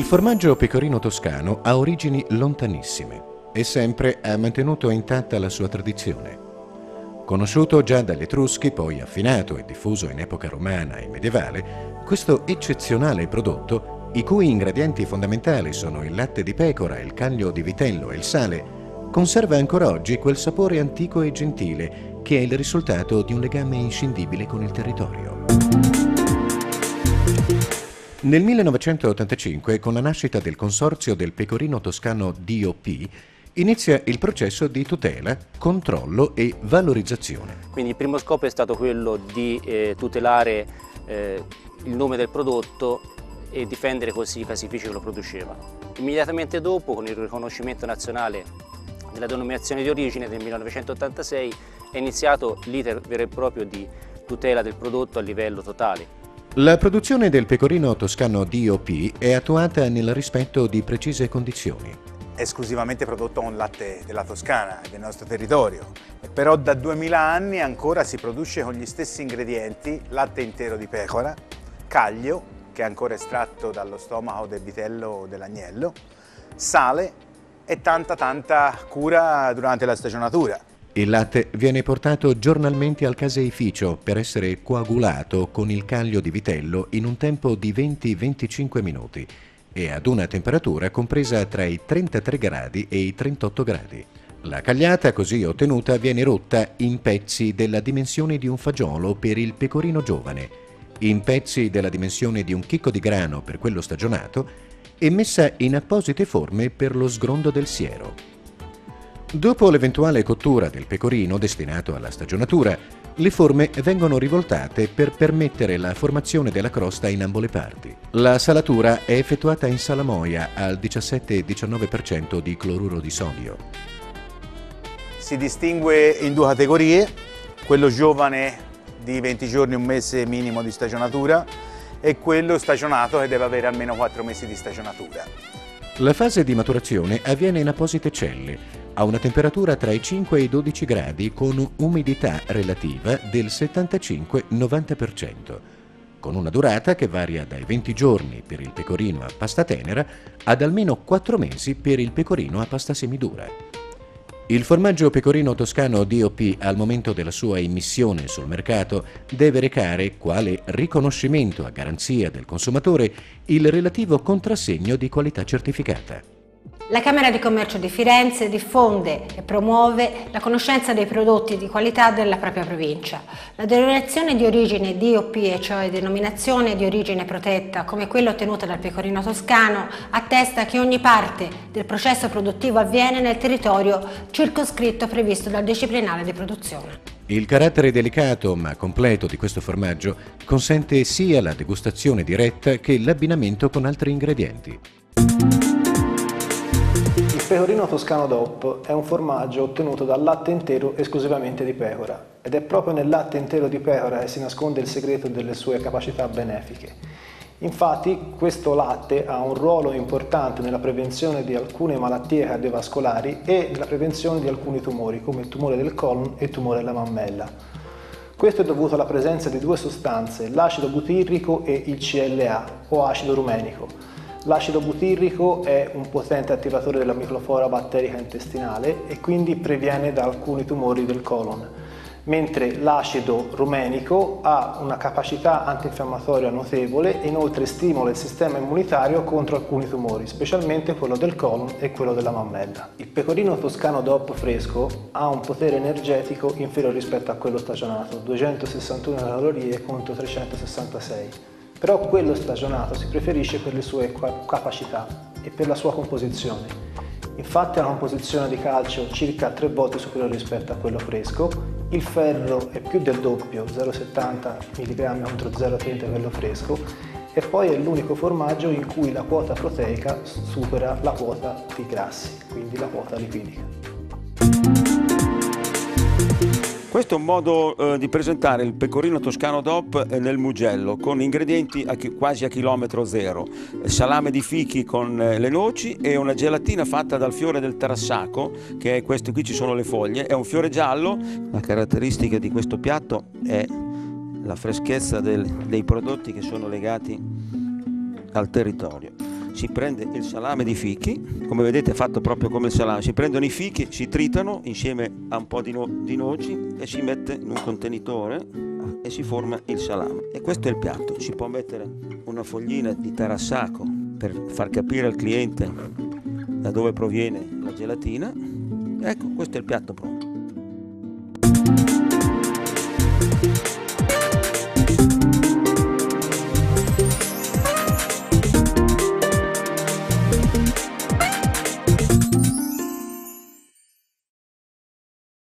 Il formaggio pecorino toscano ha origini lontanissime e sempre ha mantenuto intatta la sua tradizione. Conosciuto già dagli Etruschi, poi affinato e diffuso in epoca romana e medievale, questo eccezionale prodotto, i cui ingredienti fondamentali sono il latte di pecora, il caglio di vitello e il sale, conserva ancora oggi quel sapore antico e gentile che è il risultato di un legame inscindibile con il territorio. Nel 1985, con la nascita del Consorzio del Pecorino Toscano DOP, inizia il processo di tutela, controllo e valorizzazione. Quindi il primo scopo è stato quello di tutelare il nome del prodotto e difendere così i caseifici che lo producevano. Immediatamente dopo, con il riconoscimento nazionale della denominazione di origine del 1986, è iniziato l'iter vero e proprio di tutela del prodotto a livello totale. La produzione del pecorino toscano DOP è attuata nel rispetto di precise condizioni. Esclusivamente prodotto con latte della Toscana e del nostro territorio, però da 2000 anni ancora si produce con gli stessi ingredienti: latte intero di pecora, caglio, che è ancora estratto dallo stomaco del vitello o dell'agnello, sale e tanta cura durante la stagionatura. Il latte viene portato giornalmente al caseificio per essere coagulato con il caglio di vitello in un tempo di 20-25 minuti e ad una temperatura compresa tra i 33 gradi e i 38 gradi. La cagliata così ottenuta viene rotta in pezzi della dimensione di un fagiolo per il pecorino giovane, in pezzi della dimensione di un chicco di grano per quello stagionato e messa in apposite forme per lo sgrondo del siero. Dopo l'eventuale cottura del pecorino destinato alla stagionatura, le forme vengono rivoltate per permettere la formazione della crosta in ambo le parti. La salatura è effettuata in salamoia al 17-19% di cloruro di sodio. Si distingue in due categorie: quello giovane di 20 giorni, un mese minimo di stagionatura, e quello stagionato che deve avere almeno 4 mesi di stagionatura. La fase di maturazione avviene in apposite celle, a una temperatura tra i 5 e i 12 gradi con umidità relativa del 75-90%, con una durata che varia dai 20 giorni per il pecorino a pasta tenera ad almeno 4 mesi per il pecorino a pasta semidura. Il formaggio pecorino toscano DOP al momento della sua immissione sul mercato deve recare, quale riconoscimento a garanzia del consumatore, il relativo contrassegno di qualità certificata. La Camera di Commercio di Firenze diffonde e promuove la conoscenza dei prodotti di qualità della propria provincia. La denominazione di origine DOP, e cioè denominazione di origine protetta, come quella ottenuta dal pecorino toscano, attesta che ogni parte del processo produttivo avviene nel territorio circoscritto previsto dal disciplinare di produzione. Il carattere delicato ma completo di questo formaggio consente sia la degustazione diretta che l'abbinamento con altri ingredienti. Il pecorino toscano DOP è un formaggio ottenuto dal latte intero esclusivamente di pecora, ed è proprio nel latte intero di pecora che si nasconde il segreto delle sue capacità benefiche. Infatti questo latte ha un ruolo importante nella prevenzione di alcune malattie cardiovascolari e nella prevenzione di alcuni tumori, come il tumore del colon e il tumore della mammella. Questo è dovuto alla presenza di due sostanze, l'acido butirrico e il CLA o acido rumenico. L'acido butirrico è un potente attivatore della microflora batterica intestinale e quindi previene da alcuni tumori del colon, mentre l'acido rumenico ha una capacità antinfiammatoria notevole e inoltre stimola il sistema immunitario contro alcuni tumori, specialmente quello del colon e quello della mammella. Il pecorino toscano DOP fresco ha un potere energetico inferiore rispetto a quello stagionato, 261 calorie contro 366. Però quello stagionato si preferisce per le sue capacità e per la sua composizione. Infatti ha una composizione di calcio circa 3 volte superiore rispetto a quello fresco, il ferro è più del doppio, 0,70 mg contro 0,30 quello fresco, e poi è l'unico formaggio in cui la quota proteica supera la quota di grassi, quindi la quota lipidica. Questo è un modo di presentare il pecorino toscano DOP nel Mugello, con ingredienti quasi a chilometro zero, salame di fichi con le noci e una gelatina fatta dal fiore del tarassaco, che è questo, qui ci sono le foglie, è un fiore giallo. La caratteristica di questo piatto è la freschezza dei prodotti che sono legati al territorio. si prende il salame di fichi, come vedete è fatto proprio come il salame, si prendono i fichi, si tritano insieme a un po' di noci e si mette in un contenitore e si forma il salame. E questo è il piatto. Si può mettere una foglina di tarassaco per far capire al cliente da dove proviene la gelatina. Ecco, questo è il piatto pronto.